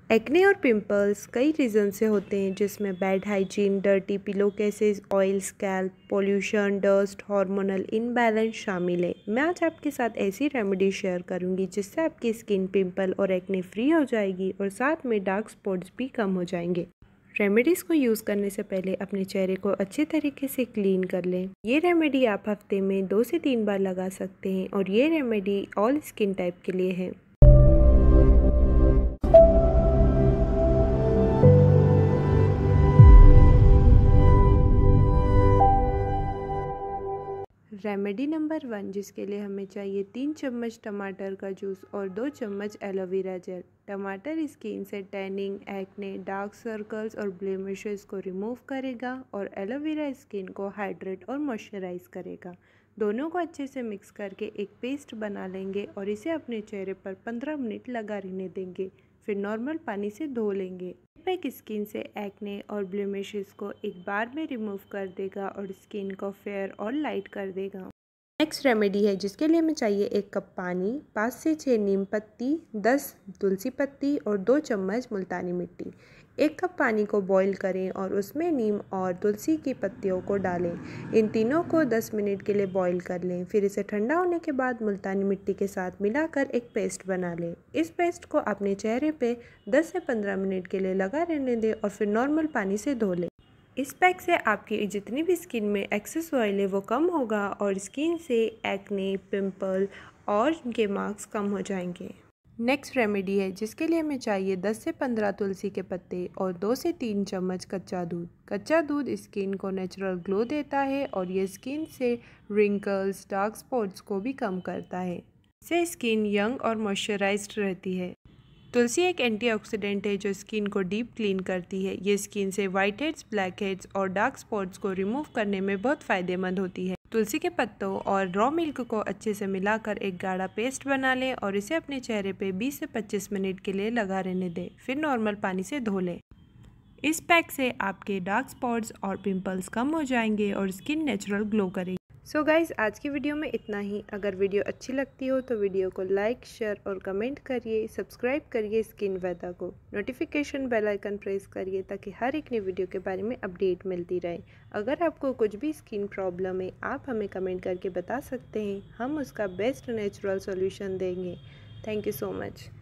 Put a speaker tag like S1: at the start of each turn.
S1: Acne और pimples कई reason से होते हैं, जिसमें bad hygiene, dirty pillow cases, oil scalp, pollution, dust, hormonal imbalance शामिल है। मैं आज आपके साथ ऐसी रेमेडी शेयर करूंगी जिससे आपकी स्किन पिंपल और एक्ने फ्री हो जाएगी और साथ में डार्क स्पॉट्स भी कम हो जाएंगे। रेमेडीज़ को यूज़ करने से पहले अपने चेहरे को अच्छे तरीके से क्लीन कर लें। ये रेमेडी आप हफ्ते में 2 से 3 बार लगा सकते हैं और ये रेमेडी ऑल स्किन टाइप के लिए है। रेमेडी नंबर 1, जिसके लिए हमें चाहिए 3 चम्मच टमाटर का जूस और 2 चम्मच एलोवेरा जेल। टमाटर स्किन से टैनिंग, एक्ने, डार्क सर्कल्स और ब्लेमिशेस को रिमूव करेगा और एलोवेरा स्किन को हाइड्रेट और मॉइस्चराइज करेगा। दोनों को अच्छे से मिक्स करके एक पेस्ट बना लेंगे और इसे अपने चेहरे पर 15 मिनट लगा रहने देंगे, फिर नॉर्मल पानी से धो लेंगे। पैक स्किन से एक्ने और ब्लेमिशेस को एक बार में रिमूव कर देगा और स्किन को फेयर और लाइट कर देगा। नेक्स्ट रेमेडी है, जिसके लिए हमें चाहिए 1 कप पानी, 5 से 6 नीम पत्ती, 10 तुलसी पत्ती और 2 चम्मच मुल्तानी मिट्टी। 1 कप पानी को बॉईल करें और उसमें नीम और तुलसी की पत्तियों को डालें। इन तीनों को 10 मिनट के लिए बॉईल कर लें। फिर इसे ठंडा होने के बाद मुल्तानी मिट्टी के साथ मिलाकर एक पेस्ट बना लें। इस पेस्ट को अपने चेहरे पे 10 से 15 मिनट के लिए लगा रहने दें और फिर नॉर्मल पानी से धो लें। इस पैक से आपकी जितनी भी स्किन में एक्सेस ऑयल है वो कम होगा और स्किन से एक्ने, पिंपल और उनके मार्क्स कम हो जाएंगे। नेक्स्ट रेमेडी है, जिसके लिए हमें चाहिए 10 से 15 तुलसी के पत्ते और 2 से 3 चम्मच कच्चा दूध। कच्चा दूध स्किन को नेचुरल ग्लो देता है और ये स्किन से रिंकल्स, डार्क स्पॉट्स को भी कम करता है। इससे स्किन यंग और मॉइस्चराइज्ड रहती है। तुलसी एक एंटीऑक्सीडेंट है जो स्किन को डीप क्लीन करती है। ये स्किन से वाइट हेड्स, ब्लैक हेड्स और डार्क स्पॉट्स को रिमूव करने में बहुत फ़ायदेमंद होती है। तुलसी के पत्तों और रॉ मिल्क को अच्छे से मिलाकर एक गाढ़ा पेस्ट बना लें और इसे अपने चेहरे पे 20 से 25 मिनट के लिए लगा रहने दें, फिर नॉर्मल पानी से धो लें। इस पैक से आपके डार्क स्पॉट्स और पिंपल्स कम हो जाएंगे और स्किन नेचुरल ग्लो करेगी। सो गाइज़, आज की वीडियो में इतना ही। अगर वीडियो अच्छी लगती हो तो वीडियो को लाइक, शेयर और कमेंट करिए। सब्सक्राइब करिए SkinVeda को। नोटिफिकेशन बेल आइकन प्रेस करिए ताकि हर एक नई वीडियो के बारे में अपडेट मिलती रहे। अगर आपको कुछ भी स्किन प्रॉब्लम है, आप हमें कमेंट करके बता सकते हैं। हम उसका बेस्ट नेचुरल सॉल्यूशन देंगे। Thank you so much.